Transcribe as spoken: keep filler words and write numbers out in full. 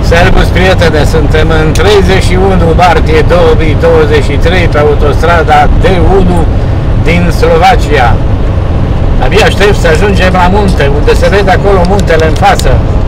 Servus, prietene, suntem în treizeci și unu martie două mii douăzeci și trei pe autostrada D unu din Slovacia. Abia aștept să ajungem la munte, unde se vede acolo muntele în față.